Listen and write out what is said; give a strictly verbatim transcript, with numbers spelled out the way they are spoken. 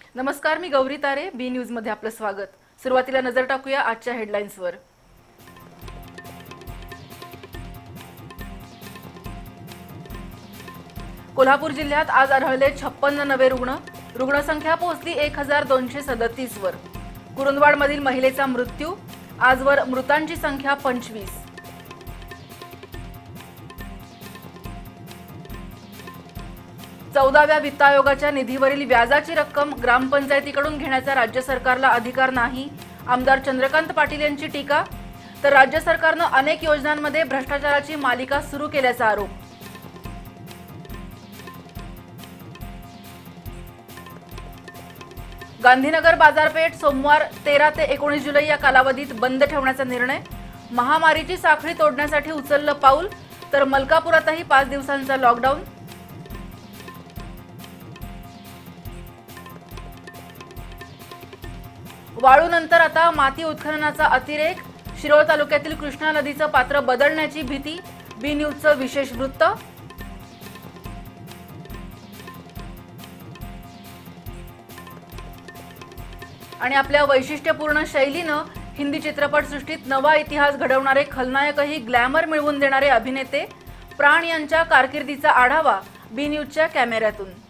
नमस्कार, मी गौरी तारे. बी न्यूज मध्ये आपलं स्वागत. सुरुवातीला नजर टाकूया आजच्या हेडलाईन्सवर. कोल्हापूर जिल्ह्यात आज आढळले छप्पन्न नवे रुग्ण. रुग्णसंख्या पोहोचली एक हजार दोनशे सदतीस वर. कुरुंदवाडमधील महिलेचा मृत्यू. आजवर मृतांची संख्या पंचवीस. चौदाव्या वित्त आयोगाच्या निधीवरील व्याजाची रक्कम ग्रामपंचायतीकडून घेण्याचा राज्य सरकारला अधिकार नाही. आमदार चंद्रकांत पाटील यांची टीका. तर राज्य सरकारनं अनेक योजनांमध्ये भ्रष्टाचाराची मालिका सुरू केल्याचा आरोप. गांधीनगर बाजारपेठ सोमवार तेरा ते एकोणीस जुलै या कालावधीत बंद ठेवण्याचा निर्णय. महामारीची साखळी तोडण्यासाठी उचललं पाऊल. तर मलकापुरातही पाच दिवसांचा लॉकडाऊन. वाळूनंतर आता माती उत्खननाचा अतिरेक. शिरोळ तालुक्यातील कृष्णा नदीचं पात्र बदलण्याची भीती. बी न्यूजचं विशेष वृत्त. आणि आपल्या वैशिष्ट्यपूर्ण शैलीनं हिंदी चित्रपटसृष्टीत नवा इतिहास घडवणारे खलनायकही ग्लॅमर मिळवून देणारे अभिनेते प्राण यांच्या कारकिर्दीचा आढावा बी न्यूजच्या कॅमेऱ्यातून.